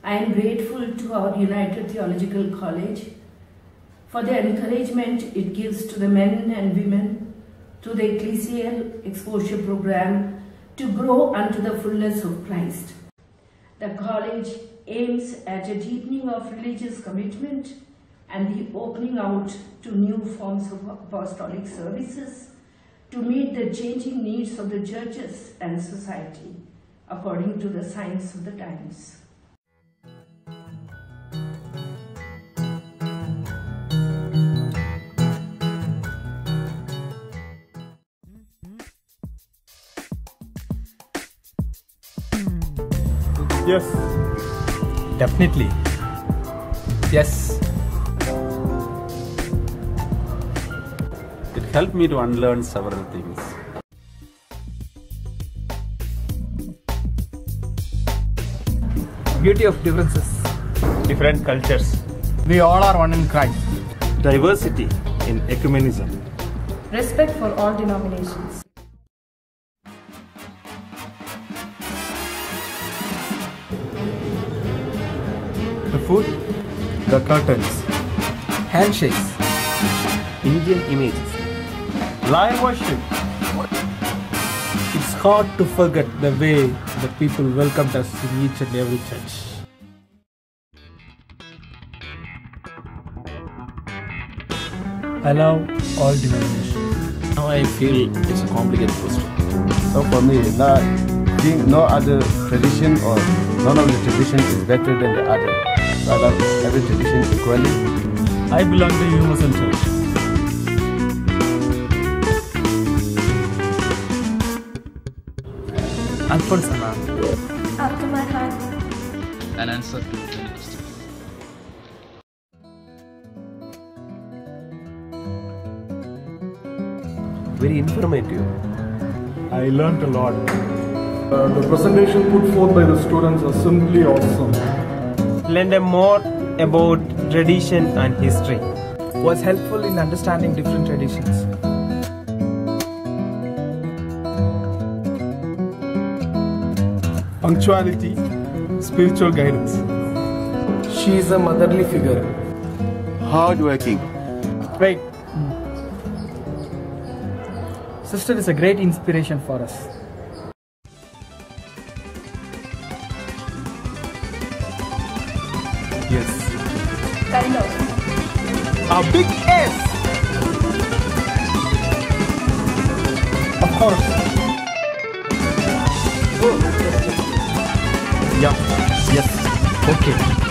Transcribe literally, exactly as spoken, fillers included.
I am grateful to our United Theological College for the encouragement it gives to the men and women through the Ecclesial exposure program to grow unto the fullness of Christ. The college aims at a deepening of religious commitment and the opening out to new forms of apostolic services to meet the changing needs of the churches and society according to the signs of the times. Yes. Definitely. Yes. It helped me to unlearn several things. Beauty of differences. Different cultures. We all are one in Christ. Diversity in ecumenism. Respect for all denominations. The food, the curtains, handshakes, Indian images. live worship. It's hard to forget the way the people welcomed us in each and every church. I love all denominations. Now I feel it's a complicated question. So for me, not, no other tradition or none of the tradition is better than the other. So I love every tradition equally. I belong to Universal Church. Alphonse Anna. After my heart. An answer to any question. Very informative. I learned a lot. Uh, the presentation put forth by the students are simply awesome. Learned more about tradition and history. Was helpful in understanding different traditions. Punctuality, spiritual guidance. She is a motherly figure. Hardworking. Wait. Sister is a great inspiration for us. Yes. Kind of. A big S! Of course. Oh. Yeah. Yes. Okay.